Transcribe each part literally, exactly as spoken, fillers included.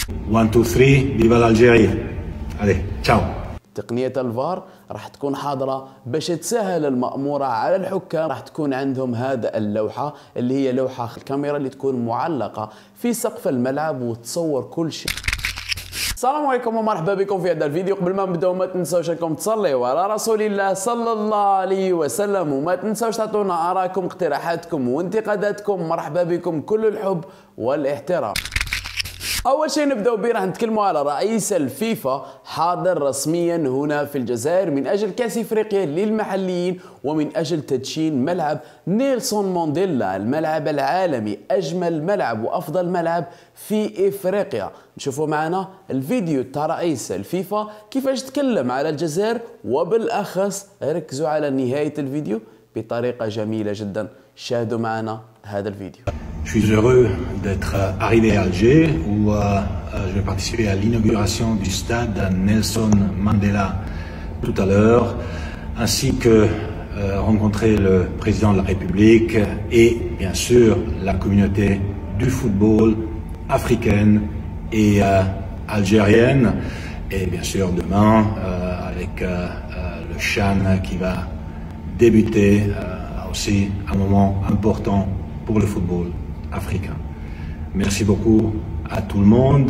واحد اثنين ثلاثة فيفا l'Algérie. Allez, ciao. تقنية الفار راح تكون حاضرة باش تسهل المأمورة على الحكام. راح تكون عندهم هذا اللوحة اللي هي لوحة الكاميرا اللي تكون معلقة في سقف الملعب وتصور كل شيء. السلام عليكم ومرحبا بكم في هذا الفيديو. قبل ما نبداو ما تنساوش انكم تصليوا على رسول الله صلى الله عليه وسلم، وما تنساوش تعطونا آراءكم اقتراحاتكم وانتقاداتكم. مرحبا بكم كل الحب والاحترام. أول شيء نبدأ به راح نتكلموا على رئيس الفيفا حاضر رسميا هنا في الجزائر من أجل كأس إفريقيا للمحليين ومن أجل تدشين ملعب نيلسون مانديلا، الملعب العالمي، أجمل ملعب وأفضل ملعب في إفريقيا. نشوفوا معنا الفيديو تاع رئيس الفيفا كيفاش تكلم على الجزائر، وبالأخص ركزوا على نهاية الفيديو بطريقة جميلة جدا. شاهدوا معنا هذا الفيديو. Je suis heureux d'être arrivé à Alger où euh, je vais participer à l'inauguration du stade Nelson Mandela tout à l'heure, ainsi que euh, rencontrer le président de la République et bien sûr la communauté du football africaine et euh, algérienne. Et bien sûr demain euh, avec euh, euh, le CHAN qui va débuter, euh, aussi un moment important pour le football africain. Merci beaucoup à tout le monde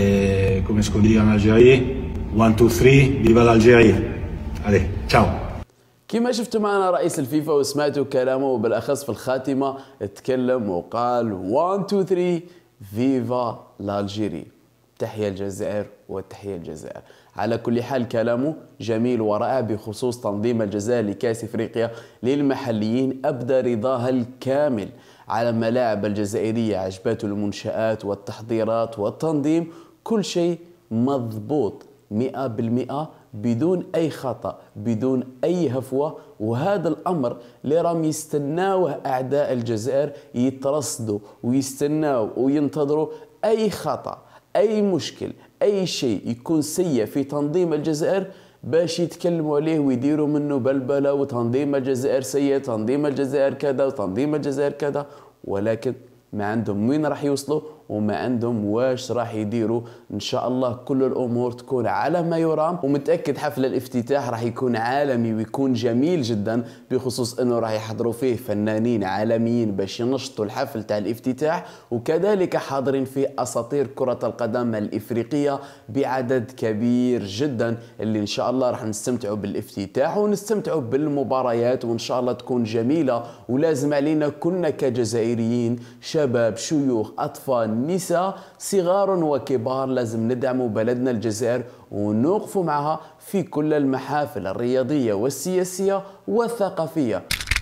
et comme est-ce qu'on dit en Algérie, one, two, three, viva l'Algérie. Allez, ciao. كما شفتوا معنا رئيس الفيفا وسمعتوا كلامه، وبالاخص في الخاتمه تكلم وقال واحد اثنين ثلاثة فيفا l'Algérie. تحيا الجزائر وتحيا الجزائر. على كل حال كلامه جميل ورائع بخصوص تنظيم الجزائر لكأس افريقيا للمحليين. ابدى رضاها الكامل على الملاعب الجزائرية، عجبته المنشآت والتحضيرات والتنظيم، كل شيء مضبوط مئة بالمئة بدون أي خطأ بدون أي هفوة. وهذا الأمر اللي راهم يستناوه أعداء الجزائر، يترصدوا ويستناو وينتظروا أي خطأ أي مشكل أي شيء يكون سيء في تنظيم الجزائر باش يتكلموا عليه ويديروا منه بلبله، وتنظيم الجزائر سيء، تنظيم الجزائر كذا وتنظيم الجزائر كذا. ولكن ما عندهم وين راح يوصلوا وما عندهم واش راح يديروا. ان شاء الله كل الامور تكون على ما يرام، ومتاكد حفل الافتتاح راح يكون عالمي ويكون جميل جدا، بخصوص انه راح يحضروا فيه فنانين عالميين باش ينشطوا الحفل تاع الافتتاح، وكذلك حاضرين فيه اساطير كرة القدم الافريقية بعدد كبير جدا، اللي ان شاء الله راح نستمتعوا بالافتتاح ونستمتعوا بالمباريات، وان شاء الله تكون جميلة. ولازم علينا كلنا كجزائريين، شباب شيوخ اطفال نساء صغار وكبار، لازم ندعموا بلدنا الجزائر ونوقفوا معها في كل المحافل الرياضية والسياسية والثقافية.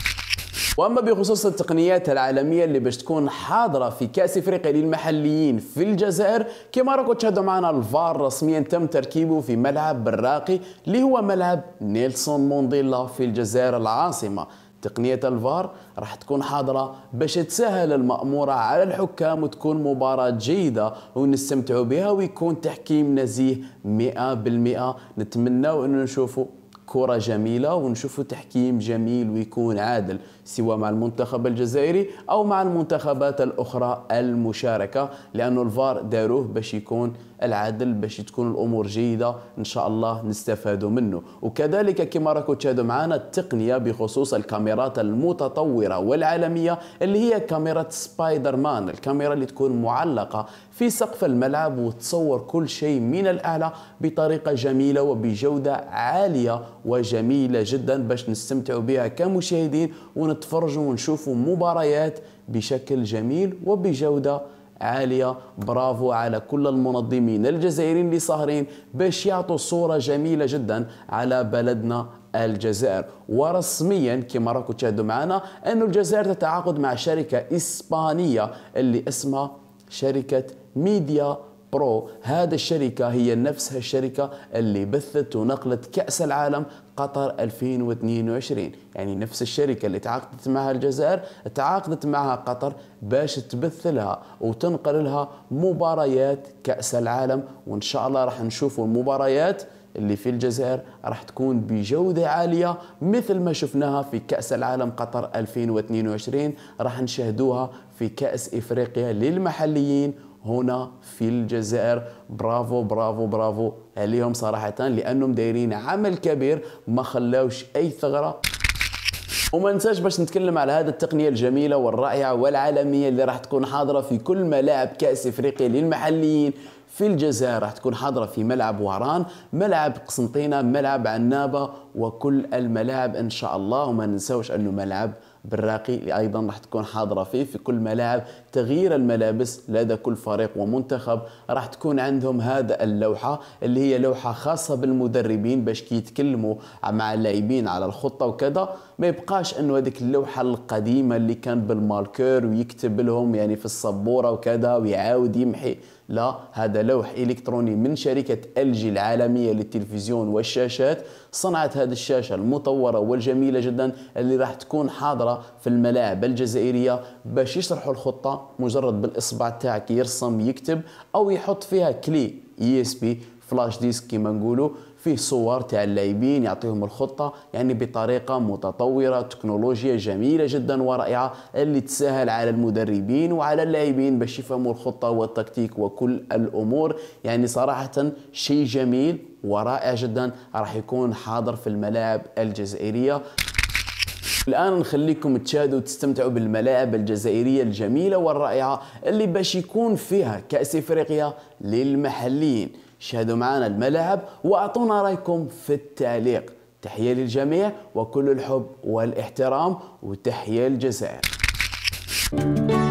واما بخصوص التقنيات العالميه اللي باش تكون حاضره في كاس افريقيا للمحليين في الجزائر، كما راكم تشاهدوا معنا الفار رسميا تم تركيبه في ملعب براقي اللي هو ملعب نيلسون مانديلا في الجزائر العاصمه. تقنية الفار راح تكون حاضرة باش تسهل المأمورة على الحكام وتكون مباراة جيدة ونستمتعوا بها ويكون تحكيم نزيه مئة بالمئة. نتمنوا أن نشوفوا كرة جميلة ونشوفوا تحكيم جميل ويكون عادل، سواء مع المنتخب الجزائري أو مع المنتخبات الأخرى المشاركة، لأنه الفار داروه باش يكون العدل، باش تكون الأمور جيدة إن شاء الله نستفادوا منه. وكذلك كما راكم تشاهدوا معنا التقنية بخصوص الكاميرات المتطورة والعالمية اللي هي كاميرا سبايدر مان، الكاميرا اللي تكون معلقة في سقف الملعب وتصور كل شيء من الأعلى بطريقة جميلة وبجودة عالية وجميلة جدا باش نستمتعوا بها كمشاهدين ونتفرجوا ونشوفوا مباريات بشكل جميل وبجودة عالية. برافو على كل المنظمين الجزائريين اللي صاهرين باش يعطوا صورة جميلة جدا على بلدنا الجزائر. ورسميا كما راكم تشاهدوا معنا أن الجزائر تتعاقد مع شركة إسبانية اللي اسمها شركة ميديا برو. هذه الشركة هي نفسها الشركة اللي بثت ونقلت كأس العالم قطر ألفين واثنين وعشرين، يعني نفس الشركة اللي تعاقدت معها الجزائر تعاقدت معها قطر باش تبث لها وتنقل لها مباريات كأس العالم. وإن شاء الله راح نشوفوا المباريات اللي في الجزائر راح تكون بجودة عالية مثل ما شفناها في كأس العالم قطر ألفين واثنين وعشرين، راح نشاهدوها في كأس إفريقيا للمحليين هنا في الجزائر. برافو برافو برافو عليهم صراحة، لأنهم دايرين عمل كبير، ما خلاوش أي ثغرة. وما ننساش باش نتكلم على هذه التقنية الجميلة والرائعة والعالمية اللي راح تكون حاضرة في كل ملاعب كأس إفريقيا للمحليين في الجزائر. راح تكون حاضرة في ملعب وهران، ملعب قسنطينة، ملعب عنابة، وكل الملاعب إن شاء الله. وما ننساوش أنه ملعب بالراقي أيضا راح تكون حاضرة فيه. في كل ملاعب تغيير الملابس لدى كل فريق ومنتخب راح تكون عندهم هذا اللوحة اللي هي لوحة خاصة بالمدربين باش كي يتكلموا مع اللاعبين على الخطة وكذا ما يبقاش انه هذيك اللوحة القديمة اللي كان بالماركر ويكتب لهم يعني في السبورة وكذا ويعاود يمحي. لا، هذا لوح إلكتروني من شركة إل جي العالمية للتلفزيون والشاشات. صنعت هذه الشاشة المطورة والجميلة جدا اللي راح تكون حاضرة في الملاعب الجزائرية باش يشرحوا الخطة مجرد بالإصبع تاعك يرسم يكتب، أو يحط فيها كلي إي إس بي فلاش ديسك كما نقولوا فيه صور تاع اللاعبين يعطيهم الخطة، يعني بطريقة متطورة، تكنولوجيا جميلة جدا ورائعة اللي تسهل على المدربين وعلى اللاعبين باش يفهموا الخطة والتكتيك وكل الأمور. يعني صراحة شيء جميل ورائع جدا راح يكون حاضر في الملاعب الجزائرية. الآن نخليكم تشاهدوا وتستمتعوا بالملاعب الجزائرية الجميلة والرائعة اللي باش يكون فيها كأس إفريقيا للمحليين. شاهدوا معنا الملاعب واعطونا رايكم في التعليق. تحية للجميع وكل الحب والاحترام، وتحية للجزائر.